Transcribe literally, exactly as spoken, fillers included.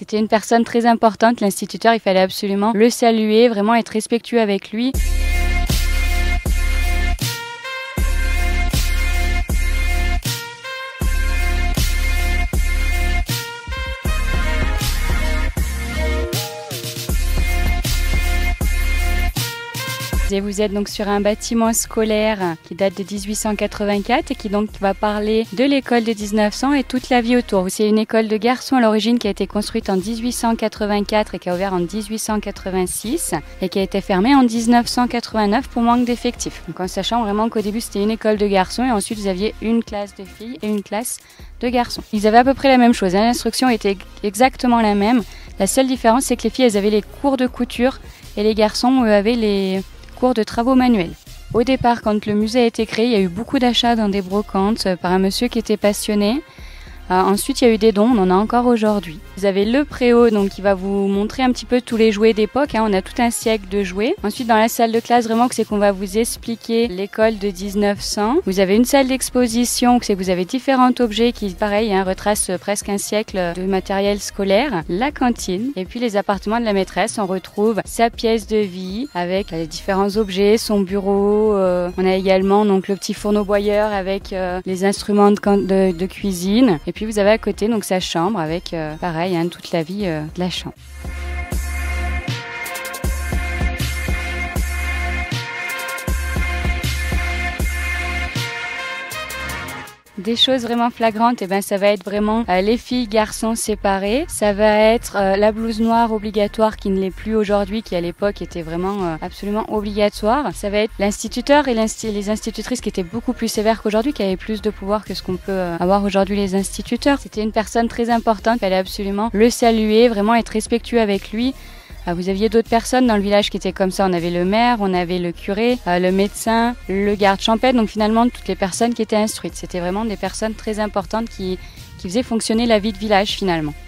C'était une personne très importante, l'instituteur, il fallait absolument le saluer, vraiment être respectueux avec lui. Et vous êtes donc sur un bâtiment scolaire qui date de mille huit cent quatre-vingt-quatre et qui donc va parler de l'école de mille neuf cents et toute la vie autour. C'est une école de garçons à l'origine qui a été construite en mille huit cent quatre-vingt-quatre et qui a ouvert en mille huit cent quatre-vingt-six et qui a été fermée en mille neuf cent quatre-vingt-neuf pour manque d'effectifs. Donc en sachant vraiment qu'au début c'était une école de garçons et ensuite vous aviez une classe de filles et une classe de garçons. Ils avaient à peu près la même chose, hein. L'instruction était exactement la même. La seule différence c'est que les filles elles avaient les cours de couture et les garçons eux avaient les cours de travaux manuels. Au départ, quand le musée a été créé, il y a eu beaucoup d'achats dans des brocantes par un monsieur qui était passionné. Euh, ensuite, il y a eu des dons, on en a encore aujourd'hui. Vous avez le préau, donc qui va vous montrer un petit peu tous les jouets d'époque. Hein. On a tout un siècle de jouets. Ensuite, dans la salle de classe, vraiment, c'est qu'on va vous expliquer l'école de mille neuf cents. Vous avez une salle d'exposition, c'est que vous avez différents objets qui, pareil, hein, retracent presque un siècle de matériel scolaire. La cantine et puis les appartements de la maîtresse. On retrouve sa pièce de vie avec les différents objets, son bureau. Euh, on a également donc le petit fourneau-boyeur avec euh, les instruments de, de, de cuisine. Et puis vous avez à côté donc sa chambre avec euh, pareil hein, toute la vie euh, de la chambre. Des choses vraiment flagrantes, et eh ben ça va être vraiment euh, les filles, garçons séparés. Ça va être euh, la blouse noire obligatoire qui ne l'est plus aujourd'hui, qui à l'époque était vraiment euh, absolument obligatoire. Ça va être l'instituteur et l'insti- les institutrices qui étaient beaucoup plus sévères qu'aujourd'hui, qui avaient plus de pouvoir que ce qu'on peut euh, avoir aujourd'hui les instituteurs. C'était une personne très importante, il fallait absolument le saluer, vraiment être respectueux avec lui. Vous aviez d'autres personnes dans le village qui étaient comme ça. On avait le maire, on avait le curé, euh, le médecin, le garde champêtre. Donc finalement, toutes les personnes qui étaient instruites. C'était vraiment des personnes très importantes qui, qui faisaient fonctionner la vie de village finalement.